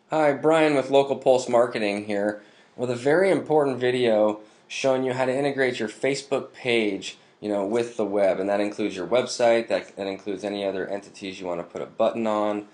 Hi, Brian with Local Pulse Marketing here with a very important video showing you how to integrate your Facebook page, with the web, and that includes your website. That includes any other entities you want to put a button on,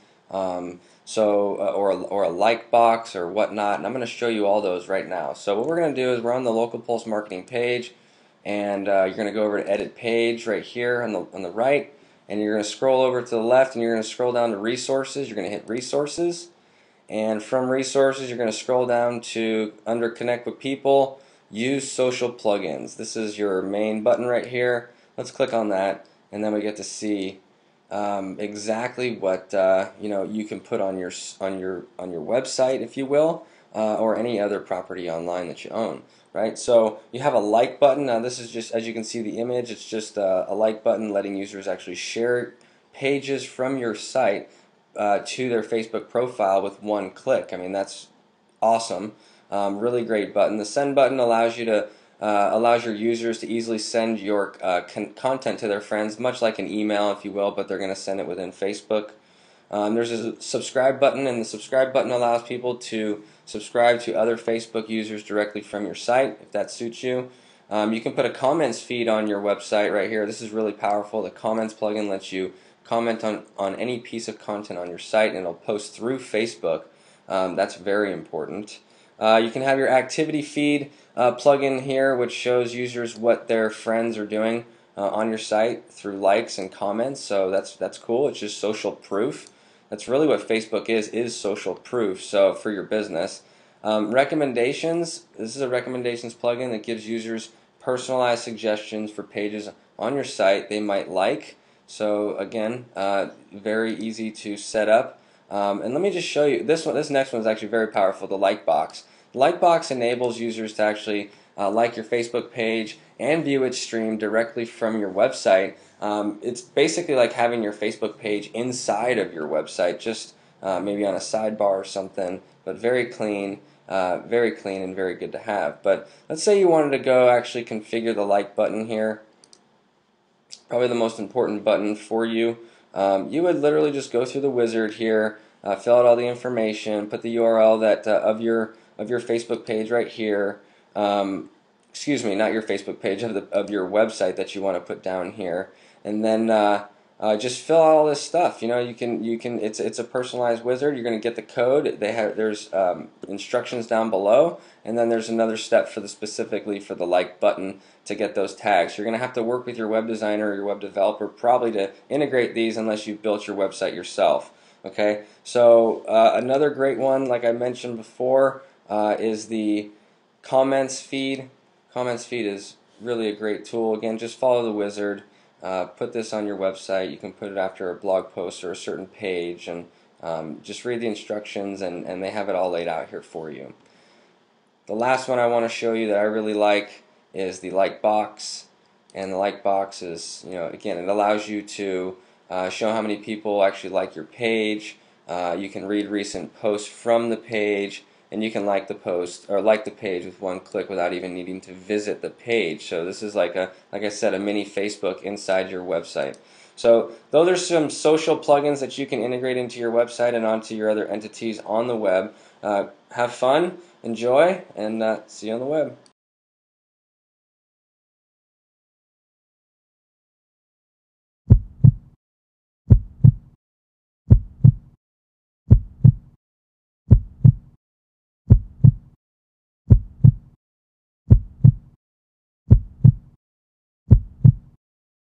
or a like box or whatnot. And I'm going to show you all those right now. So what we're going to do is we're on the Local Pulse Marketing page, and you're going to go over to Edit Page right here on the right, and you're going to scroll over to the left, and you're going to scroll down to Resources. You're going to hit Resources. And from resources, you're going to scroll down to under Connect with People, use social plugins. This is your main button right here. Let's click on that, and then we get to see exactly what you can put on your website, if you will, or any other property online that you own. Right. So you have a like button. Now this is just, as you can see the image, it's just a like button letting users actually share pages from your site to their Facebook profile with one click. I mean, that's awesome. Really great button. The send button allows your users to easily send your content to their friends, much like an email, if you will, but they're going to send it within Facebook. There's a subscribe button, and the subscribe button allows people to subscribe to other Facebook users directly from your site, if that suits you. You can put a comments feed on your website right here. This is really powerful. The comments plugin lets you comment on any piece of content on your site, and it'll post through Facebook. That's very important. You can have your activity feed plugin here, which shows users what their friends are doing on your site through likes and comments. So that's cool. It's just social proof. That's really what Facebook is social proof. So for your business. Recommendations. This is a recommendations plugin that gives users personalized suggestions for pages on your site they might like. So again, very easy to set up. And let me just show you this one. This next one is actually very powerful. The like box. The like box enables users to actually like your Facebook page and view its stream directly from your website. It's basically like having your Facebook page inside of your website, just maybe on a sidebar or something, but very clean and very good to have. But let's say you wanted to go actually configure the like button here, probably the most important button for you. You would literally just go through the wizard here, fill out all the information, put the URL of your Facebook page right here. Excuse me, not your Facebook page, of your website that you want to put down here, and then just fill out all this stuff. It's a personalized wizard. You're going to get the code. There's instructions down below, and then there's another step specifically for the like button to get those tags. You're going to have to work with your web designer or your web developer probably to integrate these, unless you've built your website yourself. Okay, so another great one, like I mentioned before, is the comments feed. Comments feed is really a great tool. Again, just follow the wizard. Put this on your website. You can put it after a blog post or a certain page, and just read the instructions, and they have it all laid out here for you. The last one I want to show you that I really like is the like box. And the like box is, again, it allows you to show how many people actually like your page. You can read recent posts from the page, and you can like the post or like the page with one click without even needing to visit the page. So this is like I said, a mini Facebook inside your website. So those are some social plugins that you can integrate into your website and onto your other entities on the web. Have fun, enjoy, and see you on the web.